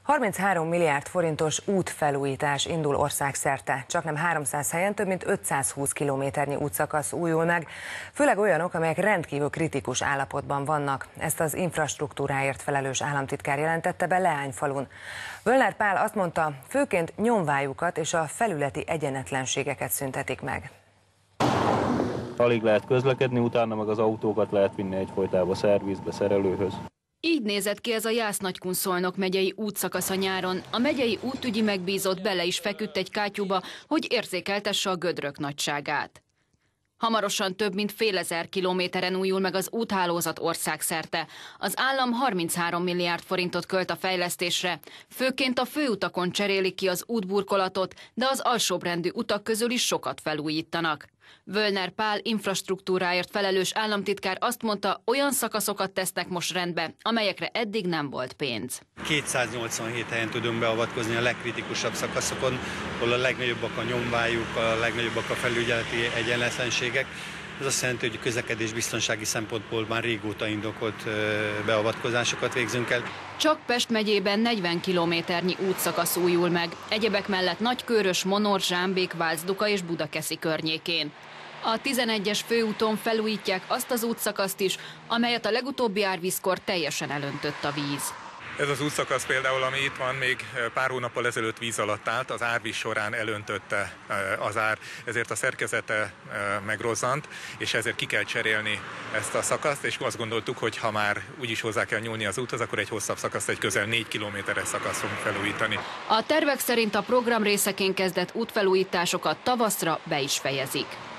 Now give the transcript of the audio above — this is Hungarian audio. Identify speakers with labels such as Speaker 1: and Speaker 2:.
Speaker 1: 33 milliárd forintos útfelújítás indul országszerte. Csaknem 300 helyen több mint 520 kilométernyi útszakasz újul meg, főleg olyanok, amelyek rendkívül kritikus állapotban vannak. Ezt az infrastruktúráért felelős államtitkár jelentette be Leányfalun. Völner Pál azt mondta, főként nyomvájukat és a felületi egyenetlenségeket szüntetik meg.
Speaker 2: Alig lehet közlekedni, utána meg az autókat lehet vinni egyfolytában szervizbe, szerelőhöz.
Speaker 3: Így nézett ki ez a Jász-Nagykun-Szolnok megyei útszakasz a nyáron. A megyei útügyi megbízott bele is feküdt egy kátyúba, hogy érzékeltesse a gödrök nagyságát. Hamarosan több mint fél ezer kilométeren újul meg az úthálózat országszerte. Az állam 33 milliárd forintot költ a fejlesztésre. Főként a főutakon cserélik ki az útburkolatot, de az alsóbrendű utak közül is sokat felújítanak. Völner Pál infrastruktúráért felelős államtitkár azt mondta, olyan szakaszokat tesznek most rendbe, amelyekre eddig nem volt pénz.
Speaker 4: 287 helyen tudunk beavatkozni a legkritikusabb szakaszokon, ahol a legnagyobbak a nyomvájuk, a legnagyobbak a felügyeleti egyenletlenségek. Ez azt jelenti, hogy közlekedésbiztonsági szempontból már régóta indokolt beavatkozásokat végzünk el.
Speaker 3: Csak Pest megyében 40 kilométernyi útszakasz újul meg, egyebek mellett Nagykőrös, Monor, Zsámbék, Válcduka és Budakeszi környékén. A 11-es főúton felújítják azt az útszakaszt is, amelyet a legutóbbi árvízkor teljesen elöntött a víz.
Speaker 5: Ez az útszakasz például, ami itt van, még pár hónappal ezelőtt víz alatt állt, az árvíz során elöntötte az ár, ezért a szerkezete megrozzant, és ezért ki kell cserélni ezt a szakaszt, és azt gondoltuk, hogy ha már úgyis hozzá kell nyúlni az úthoz, akkor egy hosszabb szakaszt, egy közel 4 kilométeres szakaszt fogunk felújítani.
Speaker 3: A tervek szerint a program részeként kezdett útfelújításokat tavaszra be is fejezik.